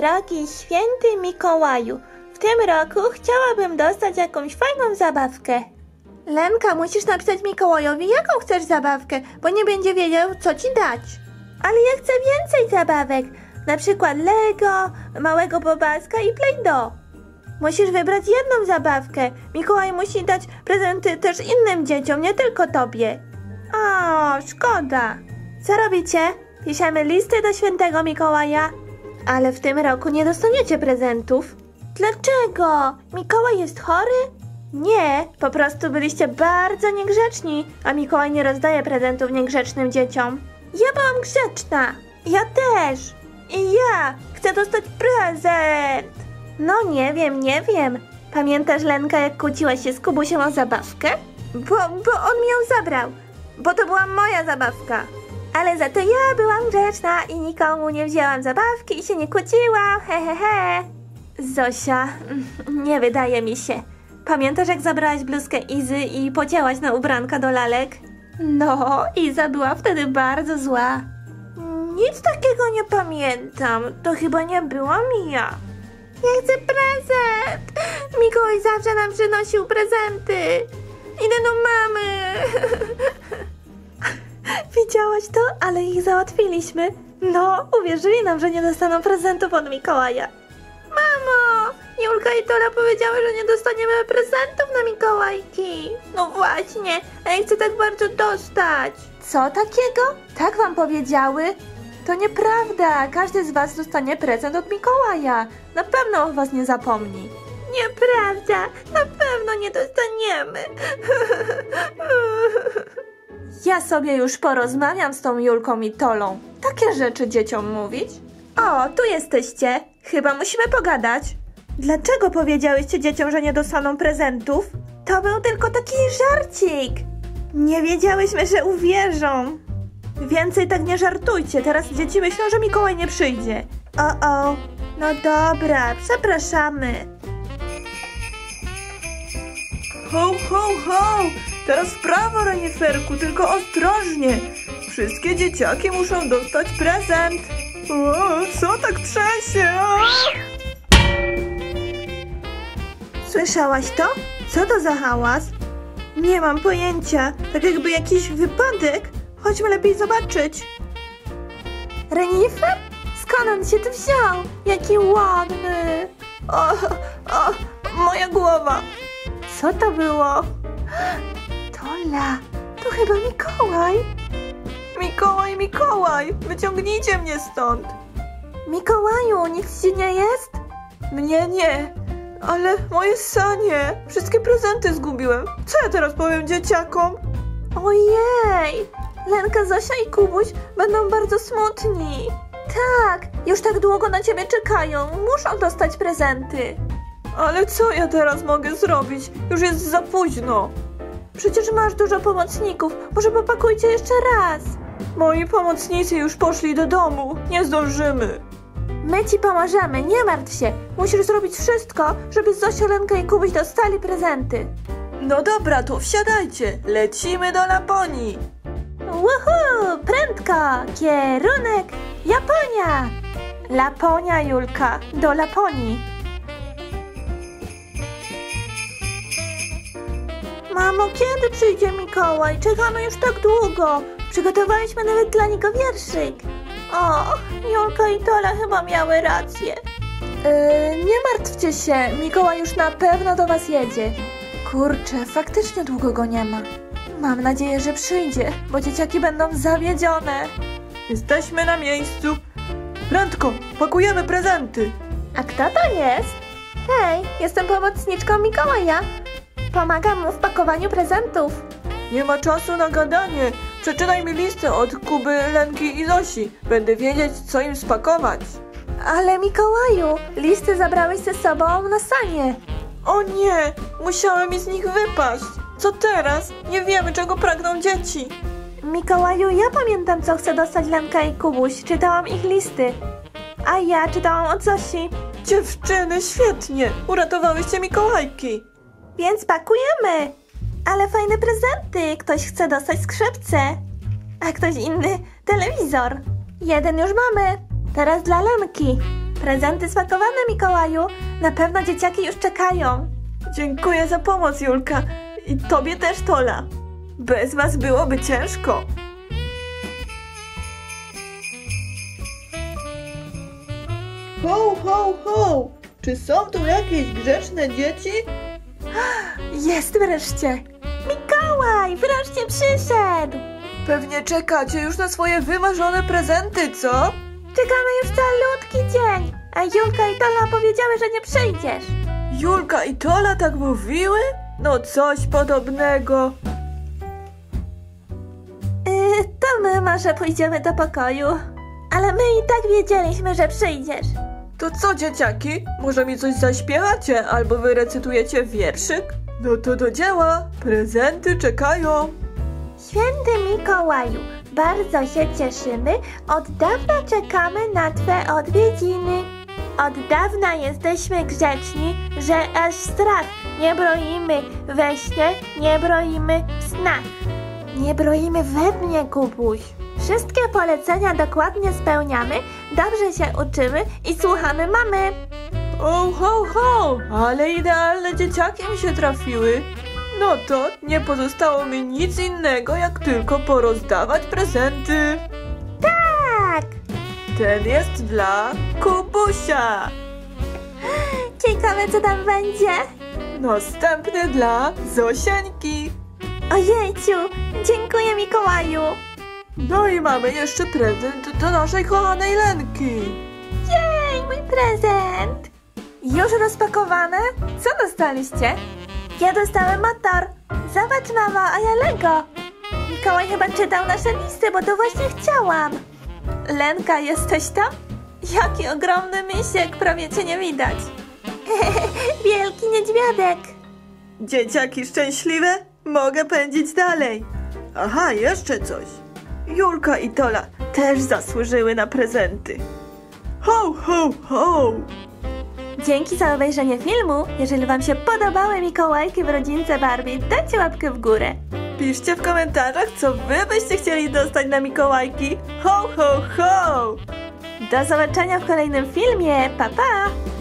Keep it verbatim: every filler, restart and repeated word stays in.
Drogi święty Mikołaju, w tym roku chciałabym dostać jakąś fajną zabawkę. Lenka, musisz napisać Mikołajowi, jaką chcesz zabawkę, bo nie będzie wiedział, co ci dać. Ale ja chcę więcej zabawek, na przykład Lego, małego bobaska i Play-Doh. Musisz wybrać jedną zabawkę. Mikołaj musi dać prezenty też innym dzieciom, nie tylko tobie. O, szkoda. Co robicie? Piszemy listy do świętego Mikołaja. Ale w tym roku nie dostaniecie prezentów. Dlaczego? Mikołaj jest chory? Nie, po prostu byliście bardzo niegrzeczni, a Mikołaj nie rozdaje prezentów niegrzecznym dzieciom. Ja byłam grzeczna. Ja też. I ja chcę dostać prezent. No nie wiem, nie wiem. Pamiętasz, Lenka, jak kłóciłaś się z Kubusią o zabawkę? Bo, bo on mi ją zabrał. Bo to była moja zabawka. Ale za to ja byłam grzeczna i nikomu nie wzięłam zabawki i się nie kłóciłam. He, he, he. Zosia, nie wydaje mi się. Pamiętasz, jak zabrałaś bluzkę Izy i pocięłaś na ubranka do lalek? No, Iza była wtedy bardzo zła. Nic takiego nie pamiętam. To chyba nie byłam ja. Ja chcę prezent. Mikołaj zawsze nam przynosił prezenty. Idę do mamy. Widziałaś to? Ale ich załatwiliśmy. No, uwierzyli nam, że nie dostaną prezentów od Mikołaja. Mamo, Julka i Tola powiedziały, że nie dostaniemy prezentów na Mikołajki. No właśnie, a ja chcę tak bardzo dostać. Co takiego? Tak wam powiedziały? To nieprawda, każdy z was dostanie prezent od Mikołaja. Na pewno o was nie zapomni. Nieprawda, na pewno nie dostaniemy. Ja sobie już porozmawiam z tą Julką i Tolą. Takie rzeczy dzieciom mówić? O, tu jesteście. Chyba musimy pogadać. Dlaczego powiedziałyście dzieciom, że nie dostaną prezentów? To był tylko taki żarcik. Nie wiedziałyśmy, że uwierzą. Więcej tak nie żartujcie. Teraz dzieci myślą, że Mikołaj nie przyjdzie. O, o. No dobra, przepraszamy. Ho, ho, ho! Teraz w prawo, reniferku, tylko ostrożnie. Wszystkie dzieciaki muszą dostać prezent. O, co tak trzęsie? Słyszałaś to? Co to za hałas? Nie mam pojęcia. Tak jakby jakiś wypadek. Chodźmy lepiej zobaczyć. Renifer? Skąd on się tu wziął? Jaki ładny. O, o, moja głowa. Co to było? Tola, to chyba Mikołaj. Mikołaj, Mikołaj, wyciągnijcie mnie stąd. Mikołaju, nic ci nie jest? Mnie nie, ale moje sanie. Wszystkie prezenty zgubiłem. Co ja teraz powiem dzieciakom? Ojej, Lenka, Zosia i Kubuś będą bardzo smutni. Tak, już tak długo na ciebie czekają. Muszą dostać prezenty. Ale co ja teraz mogę zrobić? Już jest za późno. Przecież masz dużo pomocników. Może popakujcie jeszcze raz. Moi pomocnicy już poszli do domu. Nie zdążymy. My ci pomożemy, nie martw się. Musisz zrobić wszystko, żeby Zosia, Lenka i Kubuś dostali prezenty. No dobra, to wsiadajcie. Lecimy do Laponii. Woohoo! Prędko! Kierunek Japonia! Laponia, Julka. Do Laponii. Mamo, kiedy przyjdzie Mikołaj? Czekamy już tak długo. Przygotowaliśmy nawet dla niego wierszyk. O, Julka i Tola chyba miały rację. Yy, nie martwcie się, Mikołaj już na pewno do was jedzie. Kurczę, faktycznie długo go nie ma. Mam nadzieję, że przyjdzie, bo dzieciaki będą zawiedzione. Jesteśmy na miejscu. Prędko, pakujemy prezenty. A kto to jest? Hej, jestem pomocniczką Mikołaja. Pomagam mu w pakowaniu prezentów. Nie ma czasu na gadanie. Przeczytaj mi listę od Kuby, Lenki i Zosi. Będę wiedzieć, co im spakować. Ale Mikołaju, listy zabrałeś ze sobą na sanie. O nie, musiałem mi z nich wypaść. Co teraz? Nie wiemy, czego pragną dzieci. Mikołaju, ja pamiętam, co chce dostać Lenka i Kubuś. Czytałam ich listy. A ja czytałam od Zosi. Dziewczyny, świetnie. Uratowałyście Mikołajki. Więc pakujemy. Ale fajne prezenty. Ktoś chce dostać skrzypce, a ktoś inny telewizor. Jeden już mamy. Teraz dla Lenki. Prezenty spakowane, Mikołaju. Na pewno dzieciaki już czekają. Dziękuję za pomoc, Julka. I tobie też, Tola. Bez was byłoby ciężko. Ho, ho, ho! Czy są tu jakieś grzeczne dzieci? Jest wreszcie. Mikołaj, wreszcie przyszedł. Pewnie czekacie już na swoje wymarzone prezenty, co? Czekamy już calutki dzień. A Julka i Tola powiedziały, że nie przyjdziesz. Julka i Tola tak mówiły? No coś podobnego. Yy, to my może pójdziemy do pokoju. Ale my i tak wiedzieliśmy, że przyjdziesz. To co, dzieciaki? Może mi coś zaśpiewacie albo wyrecytujecie wierszyk? No to do dzieła. Prezenty czekają. Święty Mikołaju, bardzo się cieszymy. Od dawna czekamy na Twe odwiedziny. Od dawna jesteśmy grzeczni, że aż strach. Nie broimy we śnie, nie broimy w snach. Nie broimy we dnie, Kubuś. Wszystkie polecenia dokładnie spełniamy, dobrze się uczymy i słuchamy mamy. O, ho, ho! Ale idealne dzieciaki mi się trafiły. No to nie pozostało mi nic innego, jak tylko porozdawać prezenty. Tak! Ten jest dla Kubusia. Ciekawe, co tam będzie. Następny dla Zosieńki. Ojejciu, dziękuję, Mikołaju. No i mamy jeszcze prezent do naszej kochanej Lenki. Jej, mój prezent. Już rozpakowane? Co dostaliście? Ja dostałem motor. Zobacz, mama, a ja Lego. Mikołaj chyba czytał nasze listy, bo to właśnie chciałam. Lenka, jesteś tam? Jaki ogromny misiek, prawie cię nie widać. Wielki niedźwiadek. Dzieciaki szczęśliwe? Mogę pędzić dalej. Aha, jeszcze coś. Julka i Tola też zasłużyły na prezenty. Ho, ho, ho! Dzięki za obejrzenie filmu. Jeżeli wam się podobały Mikołajki w rodzince Barbie, dajcie łapkę w górę. Piszcie w komentarzach, co wy byście chcieli dostać na Mikołajki. Ho, ho, ho! Do zobaczenia w kolejnym filmie. Pa, pa!